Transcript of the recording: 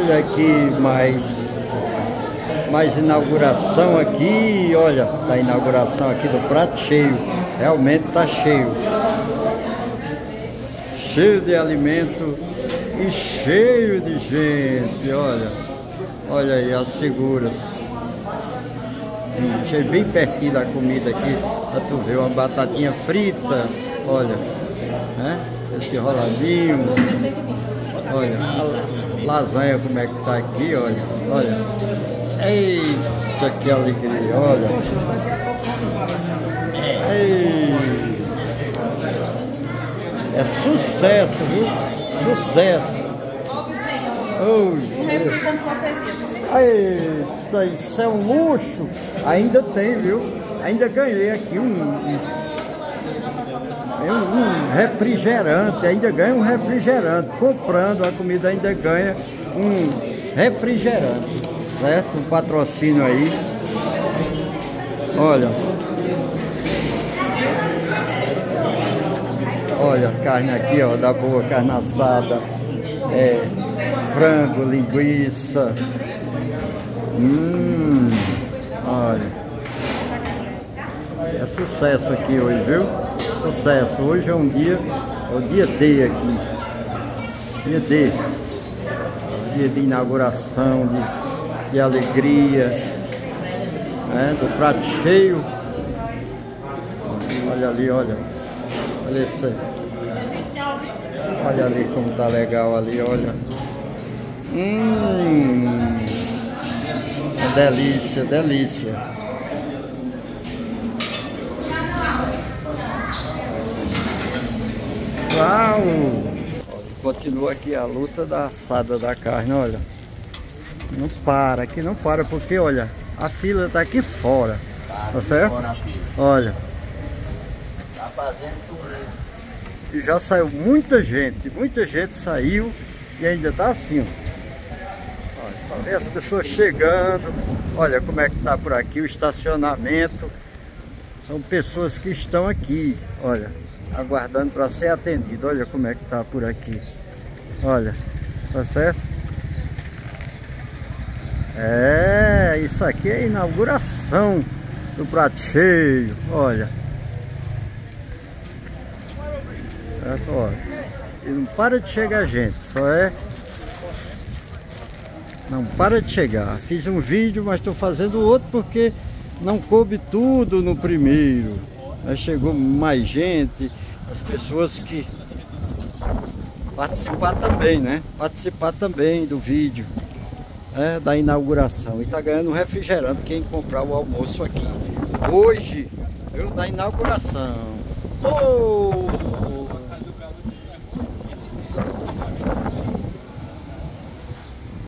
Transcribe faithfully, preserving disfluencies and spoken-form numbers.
Olha aqui mais, mais inauguração aqui, olha, a inauguração aqui do prato cheio, realmente tá cheio. Cheio de alimento e cheio de gente, olha, olha aí as figuras. Hum, cheio bem pertinho da comida aqui, pra tu ver uma batatinha frita, olha, né? Esse roladinho, olha, a lasanha como é que tá aqui, olha, olha, eita que alegria, olha, ei, é sucesso, viu? Sucesso. Oh, eita, isso é um luxo, ainda tem, viu? Ainda ganhei aqui um, um um refrigerante, ainda ganha um refrigerante, comprando a comida ainda ganha um refrigerante, certo? Um patrocínio aí, olha, olha a carne aqui, ó, da boa, carne assada, é, frango, linguiça, hum, olha, é sucesso aqui hoje, viu? Sucesso, hoje é um dia, é o dia D aqui, dia D, dia de inauguração, de, de alegria, né, do prato cheio. Olha ali, olha, olha isso, olha ali como tá legal ali, olha, hum, é delícia, delícia. Uau! Continua aqui a luta da assada da carne, olha. Não para, aqui não para, porque olha, a fila tá aqui fora, tá certo? Olha. Tá fazendo tudo. E já saiu muita gente, muita gente saiu e ainda tá assim, ó. Olha, só vê as pessoas chegando, olha como é que tá por aqui o estacionamento. São pessoas que estão aqui, olha, aguardando para ser atendido. Olha como é que tá por aqui. Olha, tá certo? É, isso aqui é a inauguração do prato cheio. Olha. Certo, olha. E não para de chegar gente, só é... Não para de chegar. Fiz um vídeo, mas estou fazendo outro porque não coube tudo no primeiro. Chegou mais gente, as pessoas que participar também, né? Participar também do vídeo, é, da inauguração. E tá ganhando um refrigerante quem comprar o almoço aqui. Hoje, eu da inauguração. Oh!